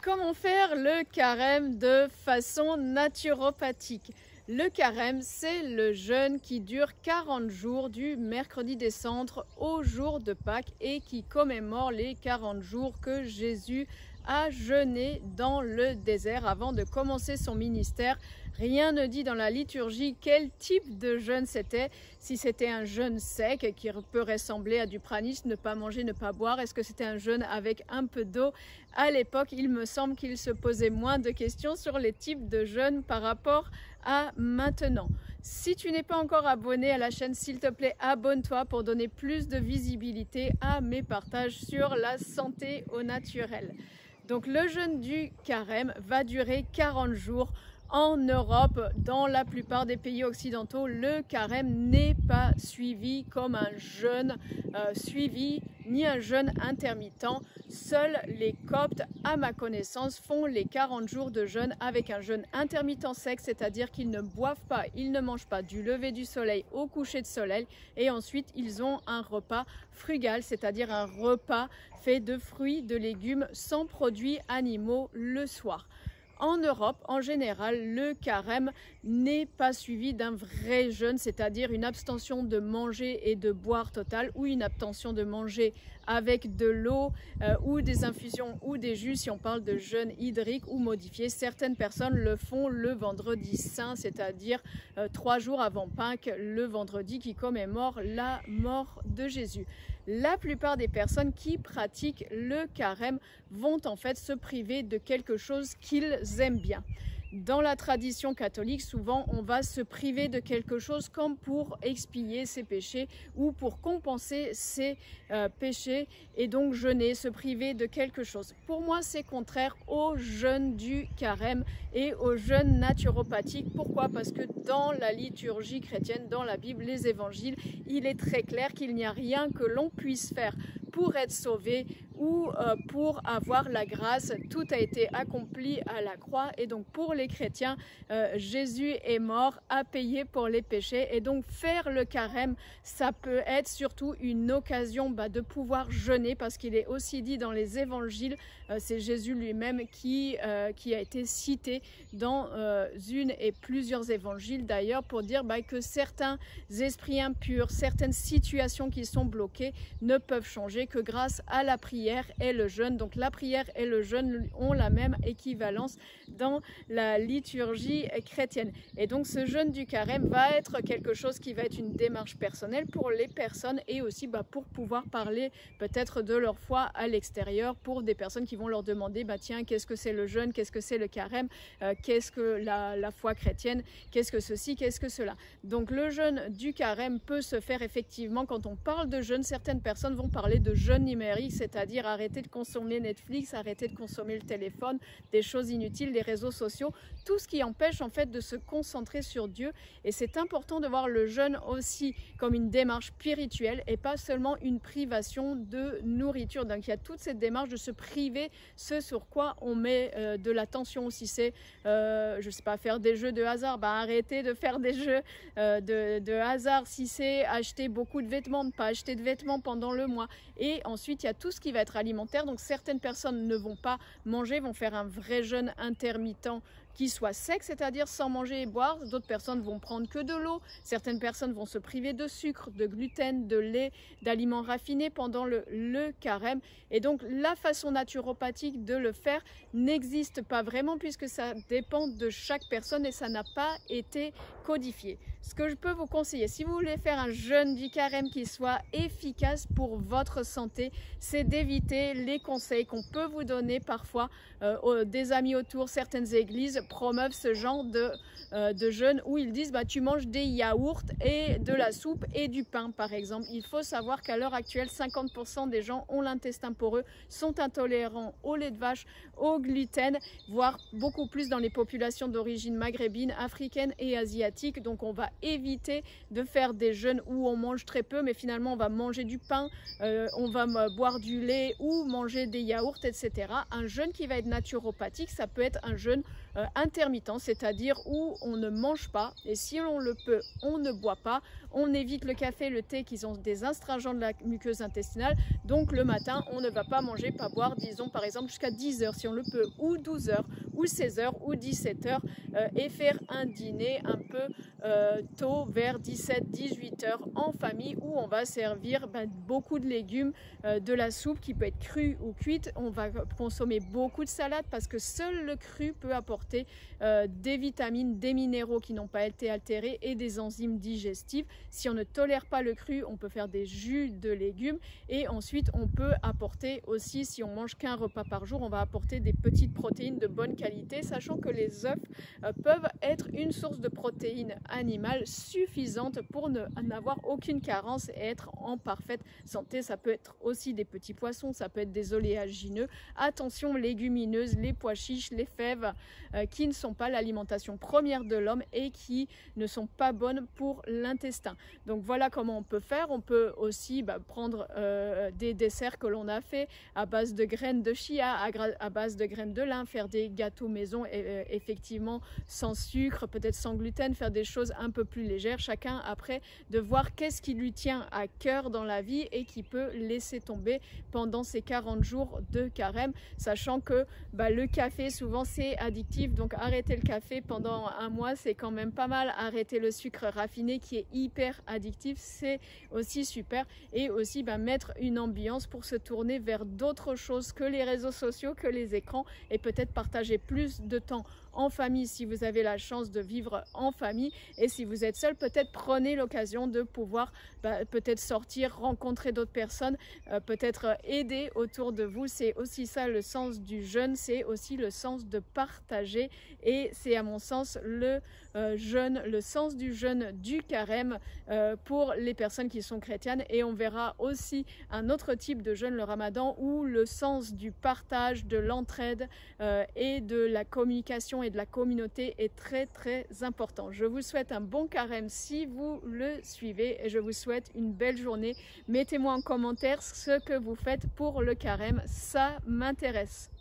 Comment faire le carême de façon naturopathique? Le carême, c'est le jeûne qui dure 40 jours du mercredi des Cendres au jour de Pâques et qui commémore les 40 jours que Jésus a jeûné dans le désert avant de commencer son ministère. Rien ne dit dans la liturgie quel type de jeûne c'était, si c'était un jeûne sec qui peut ressembler à du pranisme, ne pas manger, ne pas boire. Est-ce que c'était un jeûne avec un peu d'eau? À l'époque, il me semble qu'il se posait moins de questions sur les types de jeûnes par rapport à maintenant. Si tu n'es pas encore abonné à la chaîne, s'il te plaît, abonne-toi pour donner plus de visibilité à mes partages sur la santé au naturel. Donc le jeûne du carême va durer 40 jours. En Europe, dans la plupart des pays occidentaux, le carême n'est pas suivi comme un jeûne suivi, ni un jeûne intermittent. Seuls les Coptes, à ma connaissance, font les 40 jours de jeûne avec un jeûne intermittent sec, c'est-à-dire qu'ils ne boivent pas, ils ne mangent pas du lever du soleil au coucher de soleil, et ensuite ils ont un repas frugal, c'est-à-dire un repas fait de fruits, de légumes, sans produits animaux le soir. En Europe, en général, le carême n'est pas suivi d'un vrai jeûne, c'est-à-dire une abstention de manger et de boire totale ou une abstention de manger avec de l'eau ou des infusions ou des jus si on parle de jeûne hydrique ou modifié. Certaines personnes le font le vendredi saint, c'est-à-dire 3 jours avant Pâques, le vendredi qui commémore la mort de Jésus. La plupart des personnes qui pratiquent le carême vont en fait se priver de quelque chose qu'ils aiment bien. Dans la tradition catholique, souvent, on va se priver de quelque chose comme pour expier ses péchés ou pour compenser ses péchés et donc jeûner, se priver de quelque chose. Pour moi, c'est contraire au jeûne du carême et au jeûne naturopathique. Pourquoi? Parce que dans la liturgie chrétienne, dans la Bible, les évangiles, il est très clair qu'il n'y a rien que l'on puisse faire pour être sauvé ou pour avoir la grâce. Tout a été accompli à la croix et donc pour les chrétiens, Jésus est mort, a payé pour les péchés et donc faire le carême, ça peut être surtout une occasion de pouvoir jeûner parce qu'il est aussi dit dans les évangiles, c'est Jésus lui-même qui a été cité dans une et plusieurs évangiles d'ailleurs pour dire que certains esprits impurs, certaines situations qui sont bloquées ne peuvent changer que grâce à la prière et le jeûne. Donc la prière et le jeûne ont la même équivalence dans la liturgie chrétienne. Et donc ce jeûne du carême va être quelque chose qui va être une démarche personnelle pour les personnes et aussi pour pouvoir parler peut-être de leur foi à l'extérieur pour des personnes qui vont leur demander tiens, qu'est-ce que c'est le jeûne, qu'est-ce que c'est le carême, qu'est-ce que la foi chrétienne, qu'est-ce que ceci, qu'est-ce que cela. Donc le jeûne du carême peut se faire effectivement quand on parle de jeûne. Certaines personnes vont parler de jeûne numérique, c'est-à-dire arrêter de consommer Netflix, arrêter de consommer le téléphone, des choses inutiles, les réseaux sociaux, tout ce qui empêche en fait de se concentrer sur Dieu. Et c'est important de voir le jeûne aussi comme une démarche spirituelle et pas seulement une privation de nourriture. Donc il y a toute cette démarche de se priver, ce sur quoi on met de l'attention. Si c'est, je sais pas, faire des jeux de hasard, arrêter de faire des jeux de hasard. Si c'est acheter beaucoup de vêtements, ne pas acheter de vêtements pendant le mois. Et ensuite, il y a tout ce qui va être alimentaire. Donc certaines personnes ne vont pas manger, vont faire un vrai jeûne intermittent qui soit sec, c'est-à-dire sans manger et boire. D'autres personnes vont prendre que de l'eau. Certaines personnes vont se priver de sucre, de gluten, de lait, d'aliments raffinés pendant le carême. Et donc la façon naturopathique de le faire n'existe pas vraiment puisque ça dépend de chaque personne et ça n'a pas été codifié. Ce que je peux vous conseiller, si vous voulez faire un jeûne du carême qui soit efficace pour votre santé, c'est d'éviter les conseils qu'on peut vous donner parfois des amis autour. Certaines églises promeuvent ce genre de jeûne où ils disent tu manges des yaourts et de la soupe et du pain par exemple. Il faut savoir qu'à l'heure actuelle 50% des gens ont l'intestin poreux, sont intolérants au lait de vache, au gluten, voire beaucoup plus dans les populations d'origine maghrébine, africaine et asiatique. Donc on va éviter de faire des jeûnes où on mange très peu mais finalement on va manger du pain, on va boire du lait ou manger des yaourts, etc. Un jeûne qui va être naturopathique, ça peut être un jeûne intermittent, c'est-à-dire où on ne mange pas et si on le peut, on ne boit pas. On évite le café, le thé qui ont des astringents de la muqueuse intestinale. Donc le matin, on ne va pas manger, pas boire, disons par exemple jusqu'à 10 heures si on le peut, ou 12 heures, ou 16 heures, ou 17 heures, et faire un dîner un peu tôt, vers 17-18 heures en famille, où on va servir beaucoup de légumes, de la soupe qui peut être crue ou cuite. On va consommer beaucoup de salade parce que seul le cru peut apporter des vitamines, des minéraux qui n'ont pas été altérés et des enzymes digestives. Si on ne tolère pas le cru, on peut faire des jus de légumes et ensuite on peut apporter aussi, si on mange qu'un repas par jour, on va apporter des petites protéines de bonne qualité, sachant que les œufs peuvent être une source de protéines animales suffisante pour n'avoir aucune carence et être en parfaite santé. Ça peut être aussi des petits poissons, ça peut être des oléagineux. Attention, légumineuses, les pois chiches, les fèves qui ne sont pas l'alimentation première de l'homme et qui ne sont pas bonnes pour l'intestin. Donc voilà comment on peut faire. On peut aussi prendre des desserts que l'on a fait à base de graines de chia, à base de graines de lin, faire des gâteaux maison effectivement sans sucre, peut-être sans gluten, faire des choses un peu plus légères. Chacun après de voir qu'est-ce qui lui tient à cœur dans la vie et qui peut laisser tomber pendant ces 40 jours de carême, sachant que le café souvent c'est addictif, donc arrêter le café pendant un mois c'est quand même pas mal. Arrêter le sucre raffiné qui est hyper addictif, c'est aussi super. Et aussi mettre une ambiance pour se tourner vers d'autres choses que les réseaux sociaux, que les écrans, et peut-être partager plus de temps en famille si vous avez la chance de vivre en famille. Et si vous êtes seul, peut-être prenez l'occasion de pouvoir peut-être sortir, rencontrer d'autres personnes, peut-être aider autour de vous. C'est aussi ça le sens du jeûne, c'est aussi le sens de partager, et c'est à mon sens le jeûne, le sens du jeûne du carême pour les personnes qui sont chrétiennes. Et on verra aussi un autre type de jeûne, le ramadan, où le sens du partage, de l'entraide et de la communication et de la communauté est très très important. Je vous souhaite un bon carême si vous le suivez et je vous souhaite une belle journée. Mettez-moi en commentaire ce que vous faites pour le carême, ça m'intéresse.